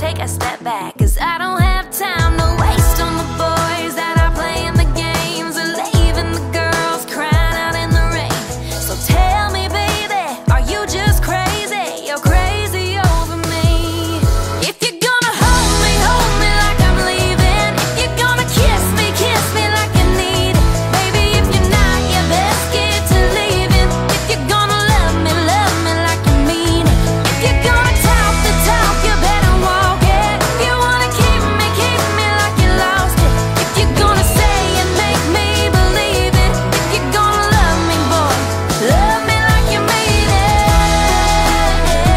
take a step back, 'cause I don't have time to waste on the boys that are playing the games or leaving the girls crying out in the rain. So tell me, baby, are you just crazy? You're crazy over me. If you're gonna hold me like I'm leaving. If you're gonna kiss me like you need it. Baby, if you're not, you best get to leaving. If you're gonna love me like you mean it. If you're gonna talk the talk, you better walk it. If you wanna keep me like you lost it. If you're gonna say and make me believe it. If you're gonna love me, boy, love me like you mean it.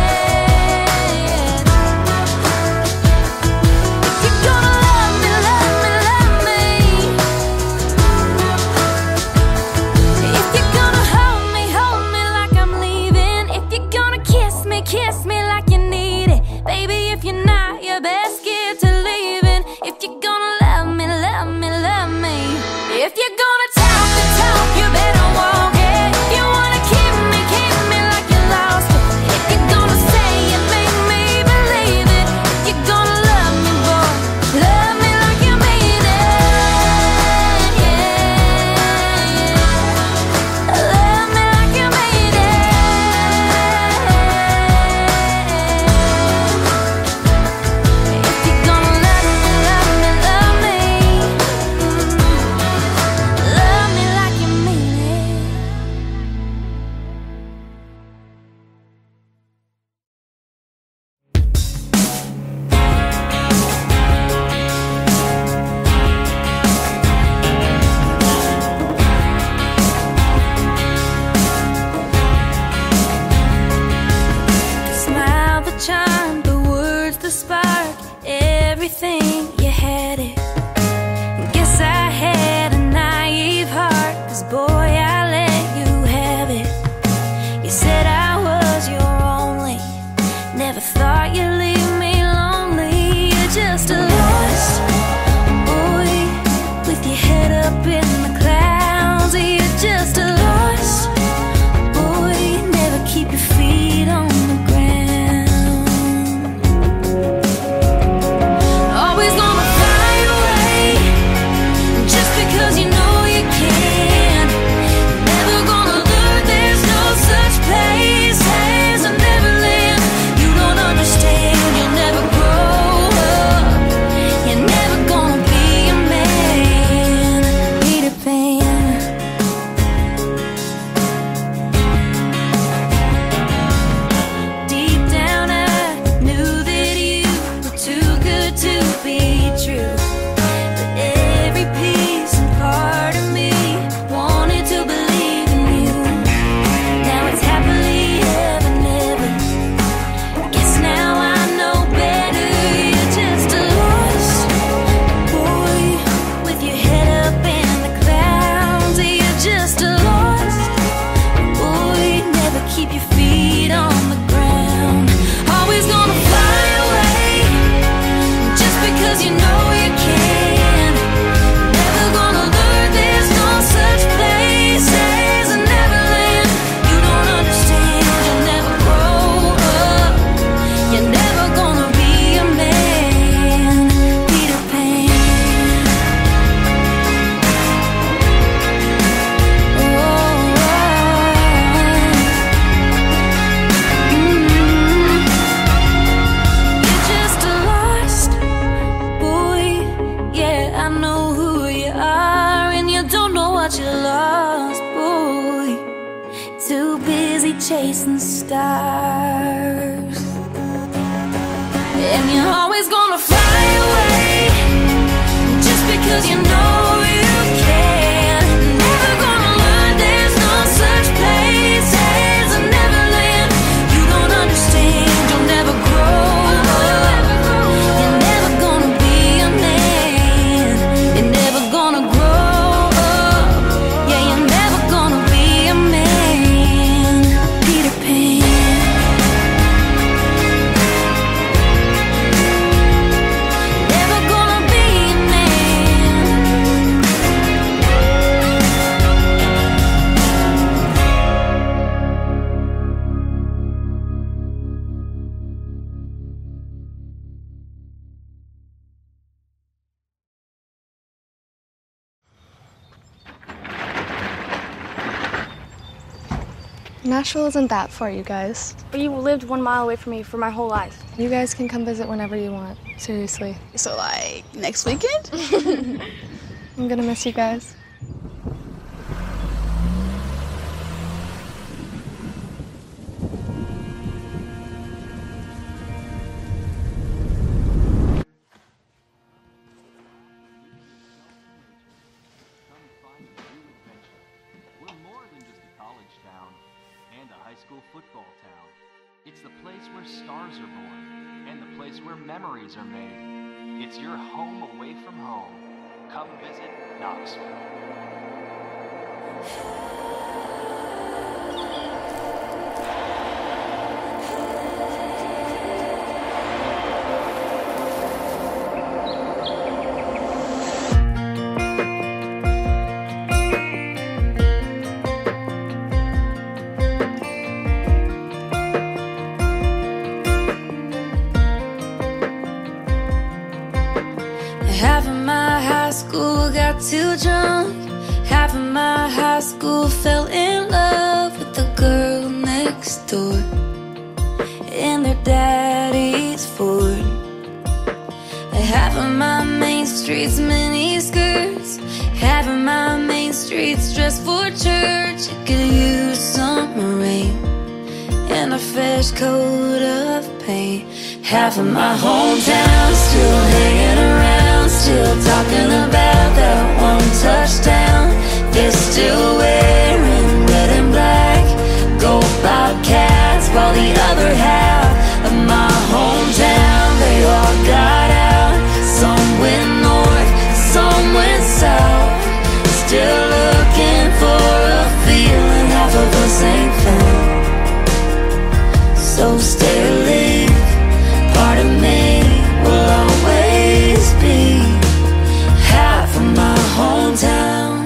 If you're gonna love me, love me, love me. If you're gonna hold me like I'm leaving. If you're gonna kiss me like you need it. Baby, if you're not, you best get to leaving. If you're gonna love me, love me, love me. If you're gonna talk the talk, you better walk it. If you wanna keep me like you lost it. If you're gonna say and make me believe it. If you're gonna love me, boy, love me like you mean it. Yeah. Love me like you mean it. If you're gonna love me, love me, love me. Love me like you mean it. The smile, the charm, the words, the spark, everything, you had it. Guess I had a naive heart, 'cause boy, I let you have it. You said I was your only, never thought you'd leave me lonely. You're just a lost boy with your head up in the clouds. You're just a lost boy, never keep your feet on the ground. Always gonna fly away, just because you know you can. Never gonna learn there's no such place as a Neverland. You don't understand, you'll never grow up. You're never gonna be a man, Peter Pan. Deep down I knew that you were too good to be true. But every piece and part of me wanted to believe in you. Now it's happily ever, never. Guess now I know better. You're just a lost boy with your head up in the clouds. You're just a lost boy, never keep your feet on the ground. Always gonna fly away, just because you know you can. Never gonna learn there's no such place as a Neverland. You don't understand, you'll never grow up. You're never gonna be a man, Peter Pan. You're just a lost boy. Yeah, I know who you are, and you don't know what you lost, boy. Too busy chasing stars, and you're always gonna fly away, just because you know you can. Never gonna learn there's no such place as a Neverland. You don't understand, you'll never grow up. You're never gonna be a man. You're never gonna grow up. Yeah, you're never gonna be a man, Peter Pan. Never gonna be a man. Nashville isn't that far, you guys. But you lived 1 mile away from me for my whole life. You guys can come visit whenever you want. Seriously. So, like, next weekend? I'm gonna miss you guys. School football town. It's the place where stars are born and the place where memories are made. It's your home away from home. Come visit Knoxville. Half of my high school got too drunk. Half of my high school fell in love with the girl next door in their daddy's Ford. Half of my main street's mini skirts. Half of my main street's dressed for church. It could use some rain and a fresh coat of paint. Half of my hometown still hanging around, still talking about that one touchdown. They're still wearing red and black, go Bobcats, while the other half of my hometown, they all got out. Some went north, some went south, still looking for a feeling half of us ain't found. So stay or leave, part of me will always be half of my hometown.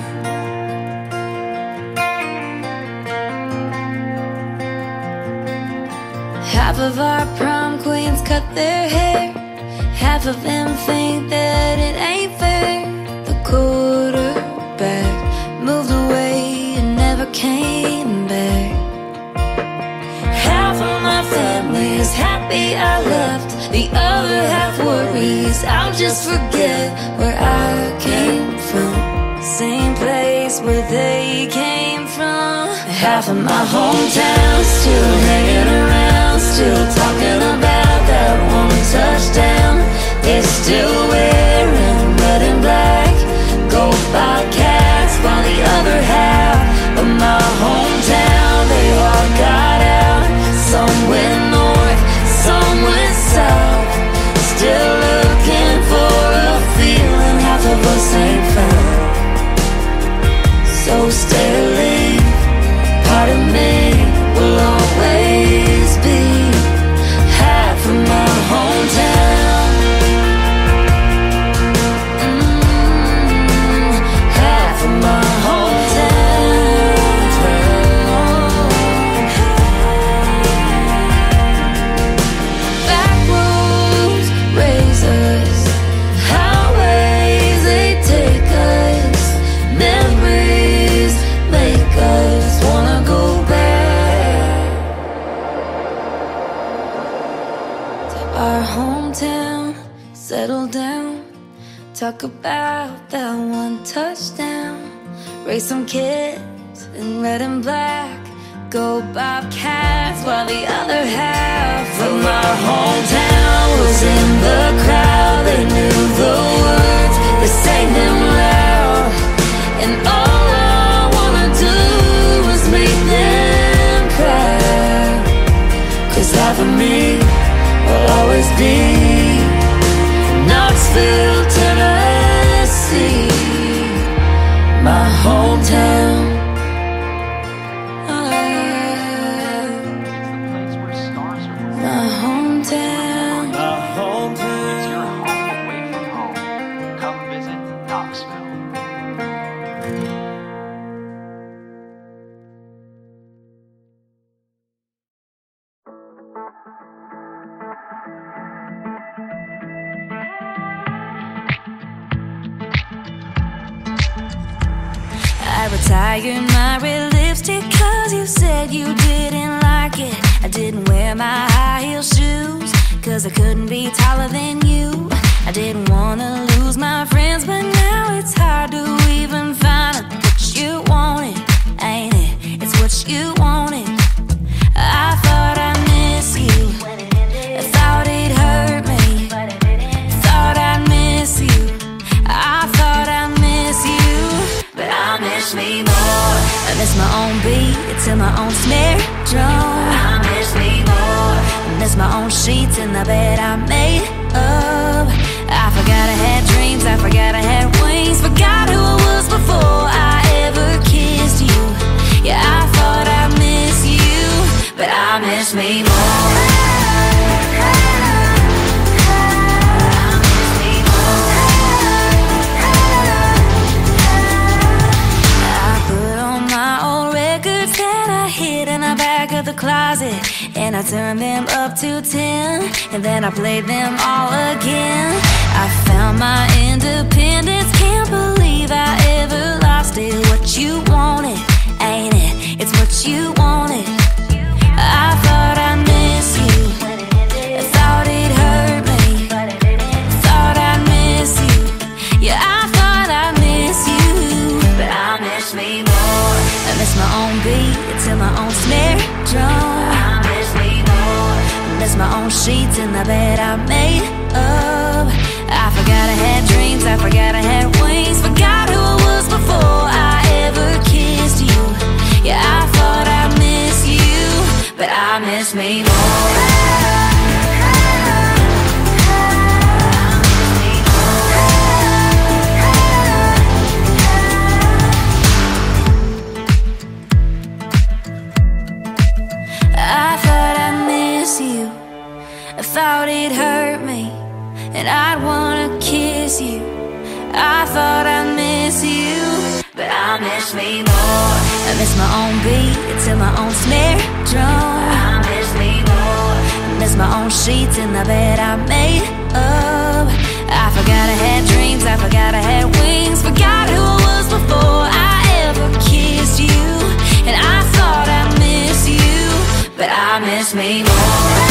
Half of our prom queens cut their hair. Half of them think that it ain't fair. The quarterback moved away and never came back. Half of my family is happy I left, the other half worries I'll just forget where I came from, same place where they came from. Half of my hometown still hanging around, still talking about that one touchdown. They're still wearing red and black, go Bobcats, while the other half of my hometown, they all got out. Some went north, some went south, still looking for a feeling half of us ain't found. So stay or leave, part of me will always be half of my hometown. Half of my settle down, talk about that one touchdown, raise some kids in red and black, go Bobcats, while the other half of my hometown was in the crowd. They knew the words, they sang them loud, and all I wanna do was make them cry. 'Cause half of me will always be Knoxville, Tennessee, my hometown. My hometown. My hometown. It's your home away from home. Come visit Knoxville. I retired my red lipstick 'cause 'cause you said you didn't like it. I didn't wear my high heel shoes 'cause I couldn't be taller than you. I didn't wanna lose my friends, but now it's hard to even find out what you wanted, ain't it? It's what you wanted. I thought I'd miss you, I thought it hurt me, thought I'd miss you, I thought I'd miss you, but I miss me more. I miss my own beat to my own snare drum. I miss me more. I miss my own sheets in the bed I made up. I forgot I had dreams, I forgot I had wings, forgot who I was before I ever kissed you. Yeah, I thought I'd miss you, but I miss me more. Closet, and I turned them up to 10, and then I played them all again. I found my independence, can't believe I ever lost it. What you wanted, ain't it? It's what you wanted. I thought I'd miss you, I thought it hurt me, thought I'd miss you. Yeah, I thought I'd miss you, but I miss me more. I miss my own beat to my own snare drum. I miss me more. I miss my own sheets in the bed I made up. I forgot I had dreams, I forgot I had wings, forgot who I was before I ever kissed you. Yeah, I thought I'd miss you, but I miss me more. I thought it hurt me, and I'd wanna kiss you. I thought I'd miss you, but I miss me more. I miss my own beat to my own snare drum. I miss me more. I miss my own sheets in the bed I made up. I forgot I had dreams, I forgot I had wings, forgot who I was before I ever kissed you. And I thought I'd miss you, but I miss me more.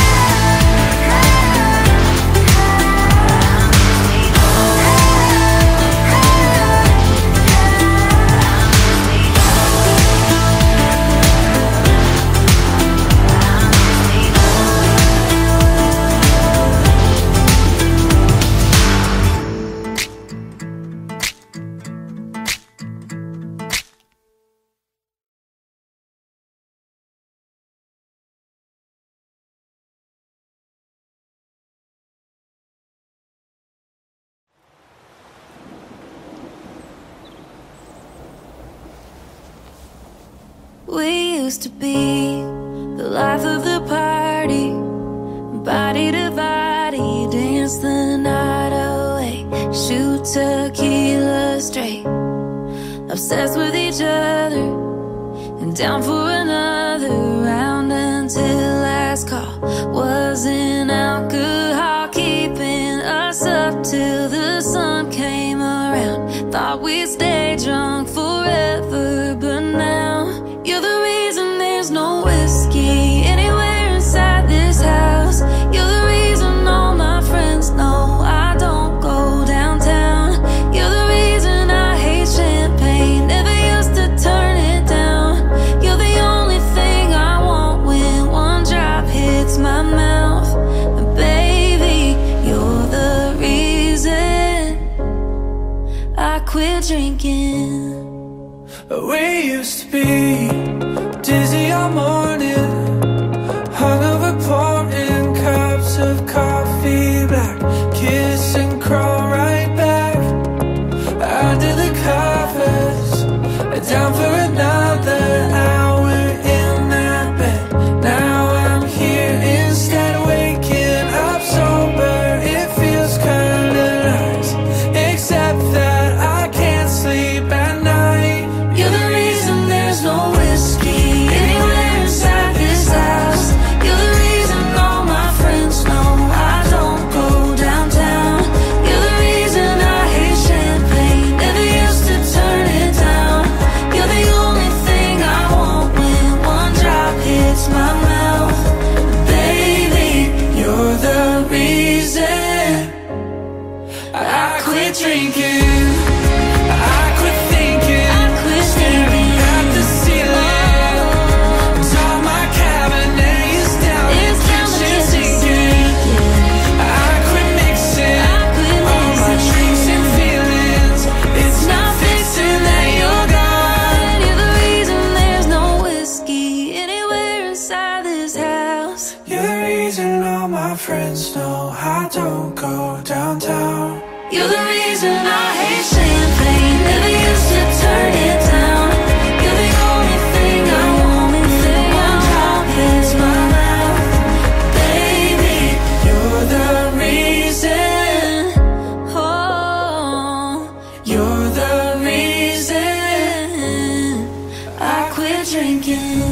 We used to be the life of the party, body to body, dance the night away, shoot tequila straight, obsessed with each other, and down for another round until last call. Wasn't alcohol keeping us up till the sun came around. Thought we'd stay drunk forever, but now you're the reason there's no whiskey anywhere inside this house. You're the reason all my friends know I don't go downtown. You're the reason I hate champagne, never used to turn it down. You're the only thing I want when one drop hits my mouth. And baby, you're the reason I quit drinking. We used to be dizzy all morning, hungover pouring cups of coffee black, kiss and crawl right back under the covers, down for another hour in that bed. Now I'm here instead, waking up sober. It feels kinda nice, except that I can't sleep at night. You're the reason there's no whiskey anywhere inside this house. You're the reason all my friends know I reason I quit drinking, I quit thinking, staring at the ceiling. All my cabinet is down, the kitchen sinking. I quit mixing all my drinks and feelings. It's not fixing that you're gone. You're the reason there's no whiskey anywhere inside this house. You're the reason all my friends know I don't go downtown. You're the reason I hate champagne, never used to turn it down. You're the only thing I want, is my mouth. Baby, you're the reason. Oh, You're the reason I quit drinking.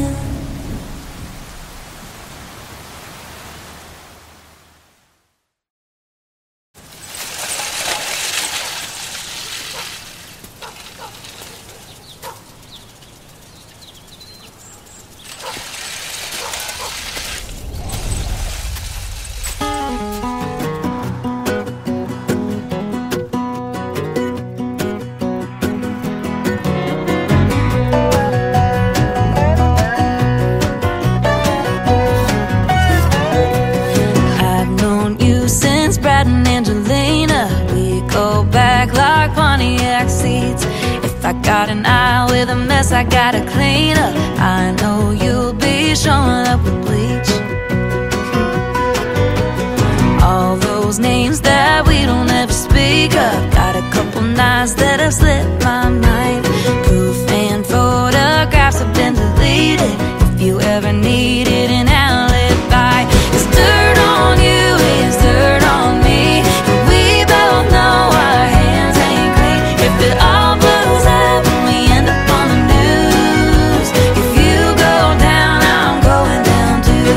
I've known you since Brad and Angelina. We go back like Pontiac seats. If I got an eye with a mess, I gotta clean up. I know you'll be showing up with bleach. All those names that we don't ever speak of. Got a couple nights that have slipped my mind. Proof and photographs have been deleted. If you ever needed an alibi, 'cause dirt on you is dirt on me, and we both know our hands ain't clean. If it all blows up and we end up on the news, if you go down, I'm going down too.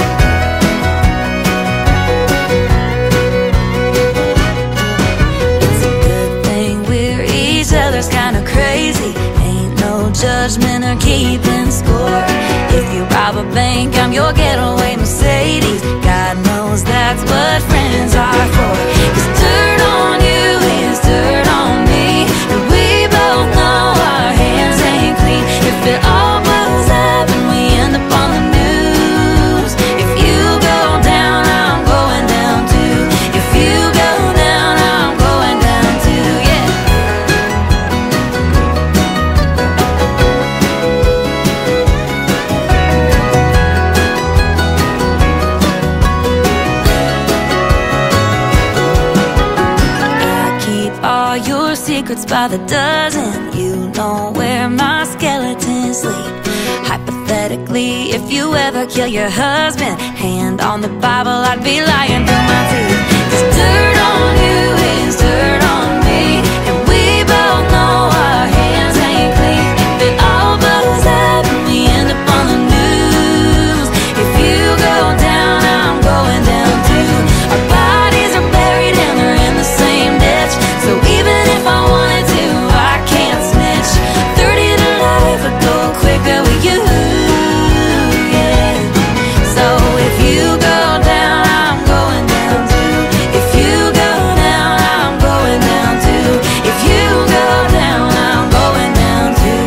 It's a good thing we're each other's kind of crazy. Ain't no judgment or keeping score. If you rob a bank, I'm your getaway Mercedes. God knows that's what friends are for. 'Cause dirt on you is dirt on me, and we both know our hands ain't clean. If it all blows up and we end up on the news, if you go down, I'm going down too. If you go down, I'm going down too, yeah. I keep all your secrets by the dozen. You know where my skeletons sleep. Hypothetically, if you ever kill your husband, hand on the Bible, I'd be lying through my teeth. 'Cause dirt on you is dirt on me, and we both know our hands ain't clean. If it all blows up and we end up on the news, if you go down, I'm going down too. Our bodies are buried and they're in the same ditch, so even if I wanted to, I can't snitch. 30 to life would go quicker with you, yeah. So if you go down, I'm going down too. If you go down, I'm going down too. If you go down, I'm going down too.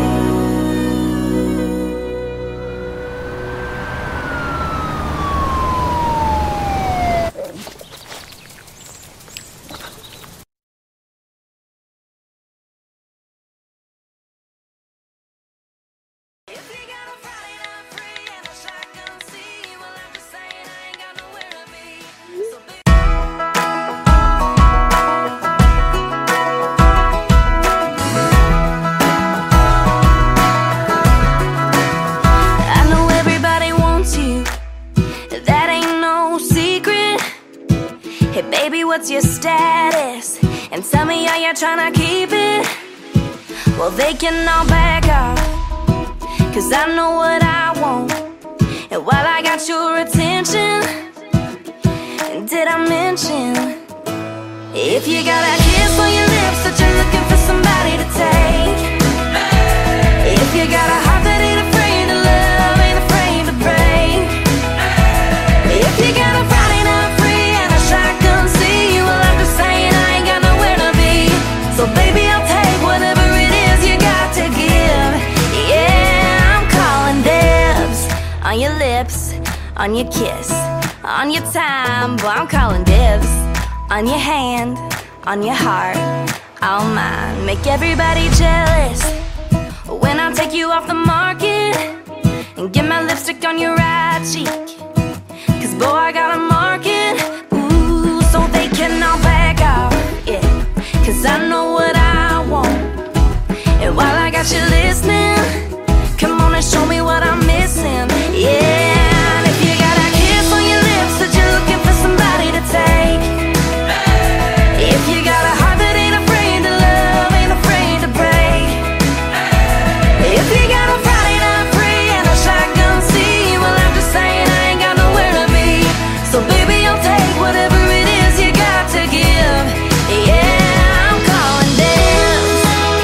If you got a Friday night free and a shotgun seat, well, I'm just saying I ain't got nowhere to be. So I know everybody wants you, that ain't no secret. Hey baby, what's your status? And tell me how you're trying to keep it. Well, they can all back off, 'cause I know what I want. And while I got your attention, did I mention, if you got a kiss on your lips that you're looking for somebody to take, if you got a heart that ain't afraid to love, ain't afraid to break, if you got a Friday night free and a shotgun on your kiss, on your time, boy, I'm calling dibs. On your hand, on your heart, all mine. Make everybody jealous when I take you off the market and get my lipstick on your right cheek. Cause boy, I got a market, ooh, so they can all back off, yeah. Cause I know what I want. And while I got you listening, come on and show me what I'm missing, yeah. And if you got a kiss on your lips that you're looking for somebody to take, if you got a heart that ain't afraid to love, ain't afraid to break, if you got a Friday night free and a shotgun seat, well, I'm just saying I ain't got nowhere to be. So baby, I'll take whatever it is you got to give, yeah. I'm calling dibs.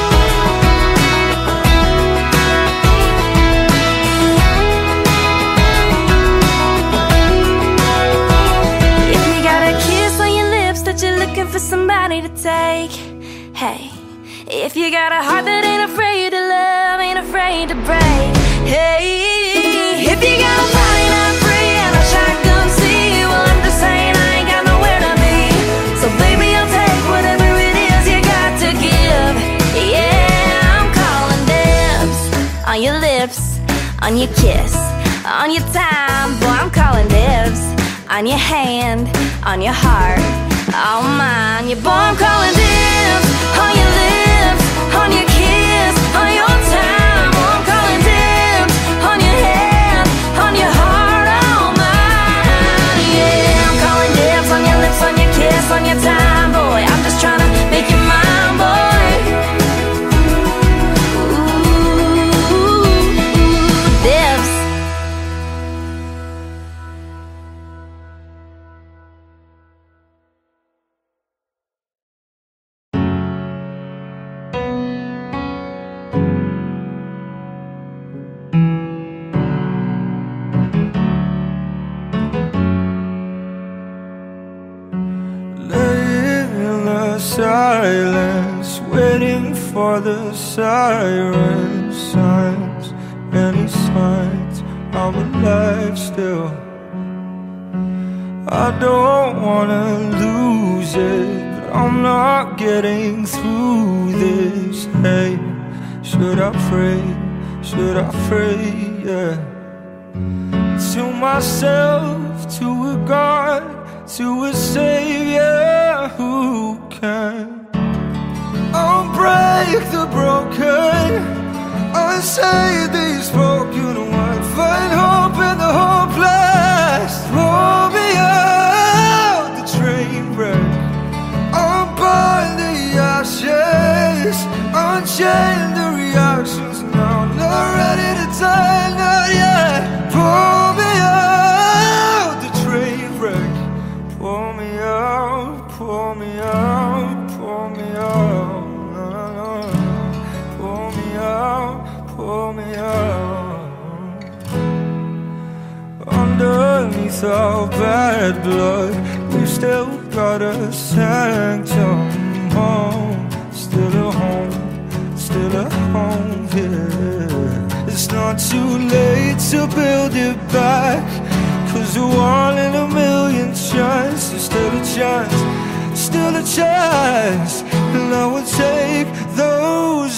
If you got a kiss on your lips that you're looking for somebody to take, hey. If you got a heart that ain't afraid to love, ain't afraid to break, hey. If you got a Friday night free and a shotgun seat, well, I'm just saying I ain't got nowhere to be. So baby, I'll take whatever it is you got to give, yeah. I'm calling dibs on your lips, on your kiss, on your time, boy, I'm calling dibs. On your hand, on your heart, all mine, yeah, boy, I'm calling dibs. On your lips, on your kiss, on your time, boy, I'm calling dibs. On your hand, on your heart, all mine, yeah. I'm calling dibs on your lips, on your kiss, on your time, boy, I'm just trying to make you mine, boy. Ooh, dibs. Laying in the silence, waiting for the siren signs. Any signs I'm alive still. I don't wanna lose it, but I'm not getting through this. Hey, should I pray? Should I pray? Yeah. To myself, to a God, to a Savior who can unbreak the broken, unsay these broken ones, find hope in the hopeless. Pull me out the train wreck, unbind the ashes, unchain the reactions. Now I'm not ready to die, not yet. Pull me out the train wreck. Pull me out, pull me out, pull me out, no, no, no. Pull me out, pull me out. Underneath our bad blood, we still got a sanctum home. Still a home, still a home, yeah. It's not too late to build it back, 'cause a 1 in a million chance is still a chance, still a chance. And I will take those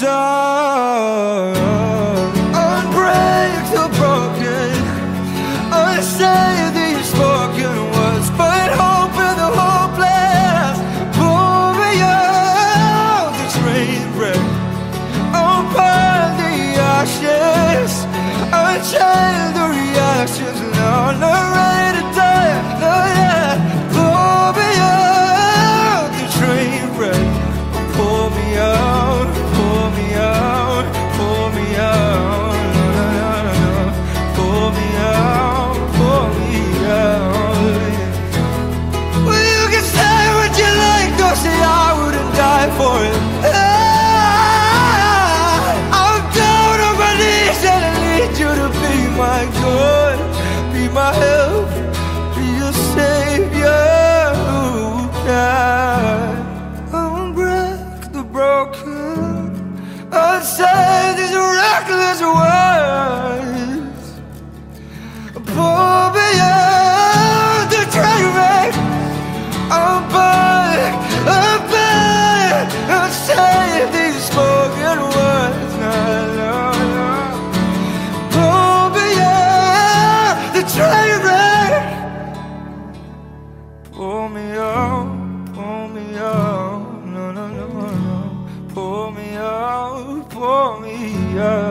arms, unbreak the broken, unsay these spoken words, find hope in the hopeless. Pull me out the train wreck, unbind the ashes, unchain the reactions. Now I'm not ready to die, not yet. Pull me out the train wreck, pull me out, pull me out. yeah.